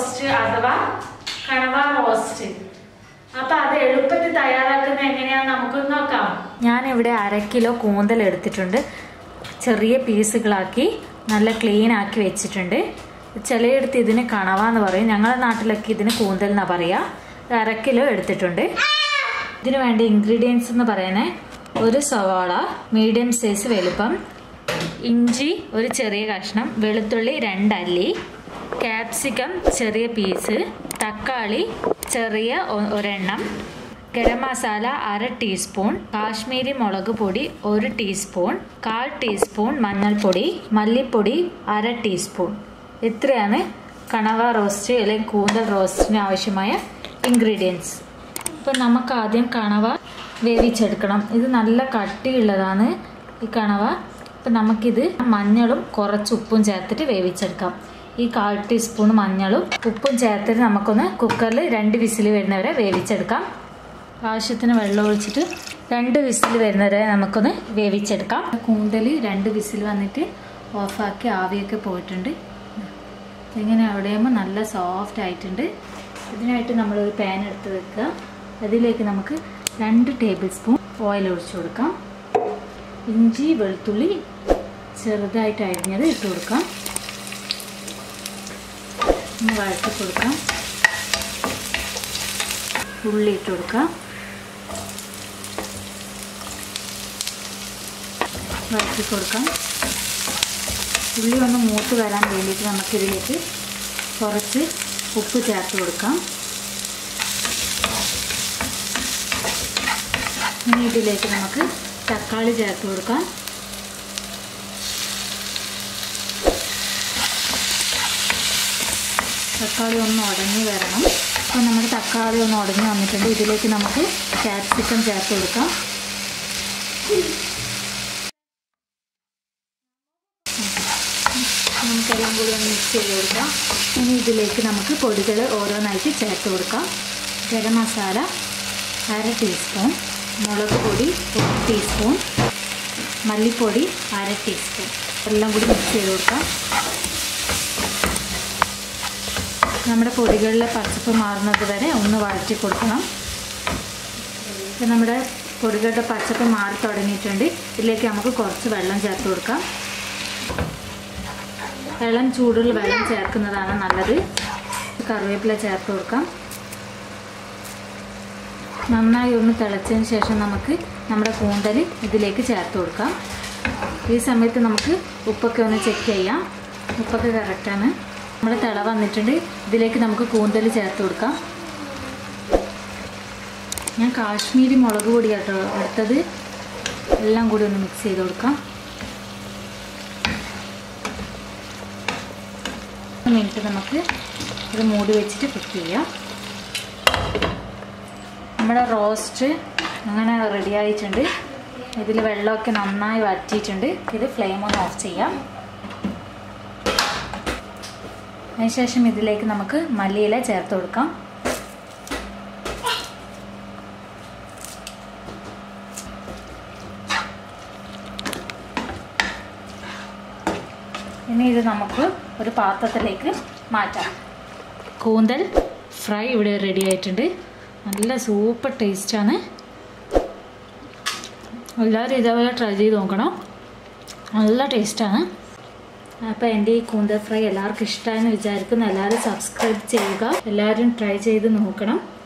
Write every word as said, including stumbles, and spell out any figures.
Roast അഥവാ കണവ roast. അപ്പൊ അത് എളുപ്പത്തിൽ തയ്യാറാക്കുന്നത് എങ്ങനെയാന്ന് നമുക്കൊന്ന് നോക്കാം. ഞാനിവിടെ അര കിലോ കൂന്തൽ എടുത്തിട്ടുണ്ട്. ചെറിയ പീസുകളാക്കി നല്ല ക്ലീൻ ആക്കി വെച്ചിട്ടുണ്ട്. ചിലയിടത്ത് ഇതിന് കണവ എന്ന് പറയും, ഞങ്ങളുടെ നാട്ടിലൊക്കെ ഇതിന് കൂന്തൽ എന്നാ പറയാ. അര കിലോ എടുത്തിട്ടുണ്ട്. ഇതിനു വേണ്ട ഇൻഗ്രീഡിയൻസ് എന്ന് പറയുന്നത് ഒരു സവാള മീഡിയം സൈസ് വലുപ്പം, ഇഞ്ചി ഒരു ചെറിയ കഷ്ണം, വെളുത്തുള്ളി രണ്ടല്ലി, ക്യാപ്സിക്കം ചെറിയ പീസ്, തക്കാളി ചെറിയ ഒരെണ്ണം, ഗരം മസാല അര ടീസ്പൂൺ, കാശ്മീരി മുളക് പൊടി ഒരു ടീസ്പൂൺ, കാൽ ടീസ്പൂൺ മഞ്ഞൾപ്പൊടി, മല്ലിപ്പൊടി അര ടീസ്പൂൺ. ഇത്രയാണ് കണവ റോസ്റ്റ് അല്ലെങ്കിൽ കൂന്തൽ റോസ്റ്റിന് ആവശ്യമായ ഇൻഗ്രീഡിയൻസ്. ഇപ്പം നമുക്ക് ആദ്യം കണവ വേവിച്ചെടുക്കണം. ഇത് നല്ല കട്ടിയുള്ളതാണ് ഈ കണവ. അപ്പം നമുക്കിത് മഞ്ഞളും കുറച്ച് ഉപ്പും ചേർത്തിട്ട് വേവിച്ചെടുക്കാം. ഈ കാൽ ടീസ്പൂൺ മഞ്ഞളും ഉപ്പും ചേർത്തിട്ട് നമുക്കൊന്ന് കുക്കറിൽ രണ്ട് വിസിൽ വരുന്നവരെ വേവിച്ചെടുക്കാം. ആവശ്യത്തിന് വെള്ളം ഒഴിച്ചിട്ട് രണ്ട് വിസിൽ വരുന്നവരെ നമുക്കൊന്ന് വേവിച്ചെടുക്കാം. കൂന്തൽ രണ്ട് വിസിൽ വന്നിട്ട് ഓഫാക്കി ആവിയൊക്കെ പോയിട്ടുണ്ട്. ഇങ്ങനെ അവിടെയുമ്പോൾ നല്ല സോഫ്റ്റ് ആയിട്ടുണ്ട്. ഇതിനായിട്ട് നമ്മളൊരു പാൻ എടുത്ത് വെക്കുക. അതിലേക്ക് നമുക്ക് രണ്ട് ടേബിൾ സ്പൂൺ ഓയിൽ ഒഴിച്ചു കൊടുക്കാം. ഇഞ്ചി വെളുത്തുള്ളി ചെറുതായിട്ട് അരിഞ്ഞത് ഇട്ട് കൊടുക്കാം. ഒന്ന് വഴറ്റി കൊടുക്കാം. ഉള്ളി ഇട്ട് കൊടുക്കാം. വഴറ്റി കൊടുക്കാം. ഉള്ളി ഒന്ന് മൂത്ത് വരാൻ വേണ്ടിയിട്ട് നമുക്കിതിലേക്ക് കുറച്ച് ഉപ്പ് ചേർത്ത് കൊടുക്കാം. ഇനി ഇതിലേക്ക് നമുക്ക് തക്കാളി ചേർത്ത് കൊടുക്കാം. തക്കാളി ഒന്ന് ഉടഞ്ഞ് വരണം. അപ്പോൾ നമ്മുടെ തക്കാളി ഒന്ന് ഉടഞ്ഞ് വന്നിട്ടുണ്ട്. ഇതിലേക്ക് നമുക്ക് ക്യാപ്സിക്കം ചേർത്ത് കൊടുക്കാം. നമുക്കെല്ലാം കൂടി ഒന്ന് മിക്സ് ചെയ്ത് കൊടുക്കാം. ഇനി ഇതിലേക്ക് നമുക്ക് പൊടികൾ ഓരോന്നായിട്ട് ചേർത്ത് കൊടുക്കാം. ഗരം മസാല അര ടീസ്പൂൺ, മുളക് പൊടി ഒരു ടീസ്പൂൺ, മല്ലിപ്പൊടി അര ടീസ്പൂൺ, എല്ലാം കൂടി മിക്സ് ചെയ്ത് കൊടുക്കാം. നമ്മുടെ പൊടികളിലെ പച്ചപ്പ് മാറുന്നത് വരെ ഒന്ന് വഴറ്റി കൊടുക്കണം. ഇപ്പം നമ്മുടെ പൊടികളുടെ പച്ചപ്പ് മാറി തുടങ്ങിയിട്ടുണ്ട്. ഇതിലേക്ക് നമുക്ക് കുറച്ച് വെള്ളം ചേർത്ത് കൊടുക്കാം. ഇളം ചൂടുള്ള വെള്ളം ചേർക്കുന്നതാണ് നല്ലത്. കറിവേപ്പില ചേർത്ത് കൊടുക്കാം. നന്നായി ഒന്ന് തിളച്ചതിന് ശേഷം നമുക്ക് നമ്മുടെ കൂന്തൽ ഇതിലേക്ക് ചേർത്ത് കൊടുക്കാം. ഈ സമയത്ത് നമുക്ക് ഉപ്പൊക്കെ ഒന്ന് ചെക്ക് ചെയ്യാം. ഉപ്പൊക്കെ കറക്റ്റാണ്. നമ്മുടെ തിള വന്നിട്ടുണ്ട്. ഇതിലേക്ക് നമുക്ക് കൂന്തൽ ചേർത്ത് കൊടുക്കാം. ഞാൻ കാശ്മീരി മുളക് പൊടി കേട്ടോ എടുത്തത്. എല്ലാം കൂടി ഒന്ന് മിക്സ് ചെയ്ത് കൊടുക്കാം. ഒരു മിനിറ്റ് നമുക്ക് ഇത് മൂടി വെച്ചിട്ട് കുക്ക് ചെയ്യാം. നമ്മുടെ റോസ്റ്റ് അങ്ങനെ റെഡി ആയിട്ടുണ്ട്. ഇതിൽ വെള്ളമൊക്കെ നന്നായി വറ്റിയിട്ടുണ്ട്. ഇത് ഫ്ലെയിം ഒന്ന് ഓഫ് ചെയ്യാം. അതിനുശേഷം ഇതിലേക്ക് നമുക്ക് മല്ലിയില ചേർത്ത് കൊടുക്കാം. ഇനി ഇത് നമുക്ക് ഒരു പാത്രത്തിലേക്ക് മാറ്റാം. കൂന്തൽ ഫ്രൈ ഇവിടെ റെഡി ആയിട്ടുണ്ട്. നല്ല സൂപ്പർ ടേസ്റ്റാണ്. എല്ലാവരും ഇതേപോലെ ട്രൈ ചെയ്ത് നോക്കണം. നല്ല ടേസ്റ്റാണ്. അപ്പോൾ എൻ്റെ ഈ കൂന്തൽ ഫ്രൈ എല്ലാവർക്കും ഇഷ്ടമായെന്ന് വിചാരിക്കുന്നു. എല്ലാവരും സബ്സ്ക്രൈബ് ചെയ്യുക. എല്ലാവരും ട്രൈ ചെയ്ത് നോക്കണം.